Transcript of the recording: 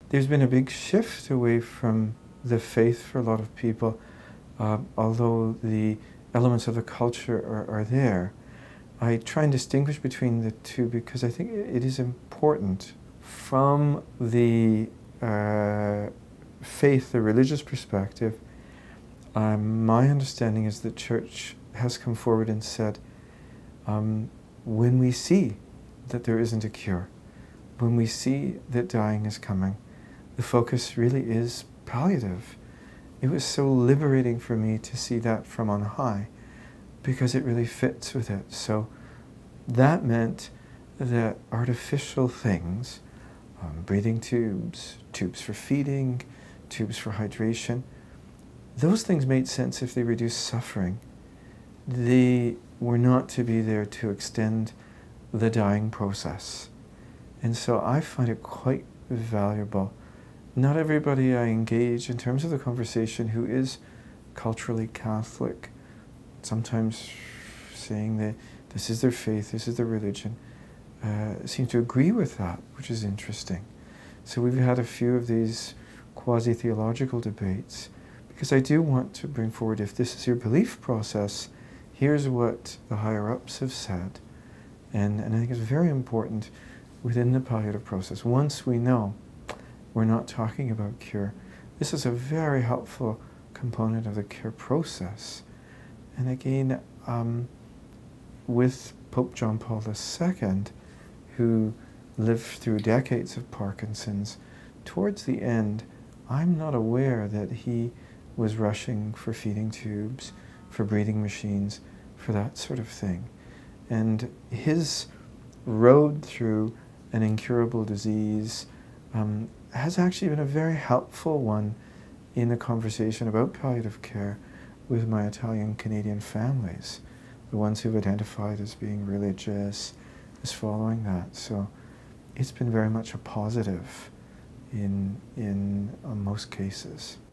there's been a big shift away from the faith for a lot of people, although the elements of the culture are there. I try and distinguish between the two because I think it is important. From the faith, the religious perspective, my understanding is that Church has come forward and said, when we see that there isn't a cure, when we see that dying is coming, the focus really is palliative. It was so liberating for me to see that from on high, because it really fits with it. So that meant that artificial things, breathing tubes, tubes for feeding, tubes for hydration, those things made sense if they reduced suffering. They were not to be there to extend the dying process. And so I find it quite valuable. Not everybody I engage in terms of the conversation who is culturally Catholic, sometimes saying that this is their faith, this is their religion, seem to agree with that, which is interesting. So we've had a few of these quasi-theological debates, because I do want to bring forward, if this is your belief process, here's what the higher-ups have said. And I think it's very important within the palliative process. Once we know we're not talking about cure, this is a very helpful component of the cure process. And again, with Pope John Paul II, who lived through decades of Parkinson's, towards the end, I'm not aware that he was rushing for feeding tubes, for breathing machines, for that sort of thing. And his road through an incurable disease has actually been a very helpful one in the conversation about palliative care with my Italian Canadian families, the ones who've identified as being religious, as following that. So it's been very much a positive in most cases.